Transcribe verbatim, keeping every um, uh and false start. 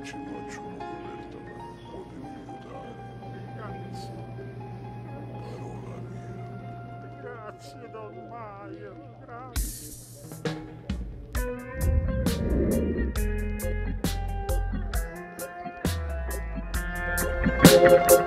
ci faccio un'offerta per un po' di aiutare. Grazie. Parola mia. Grazie, Don Maio, grazie.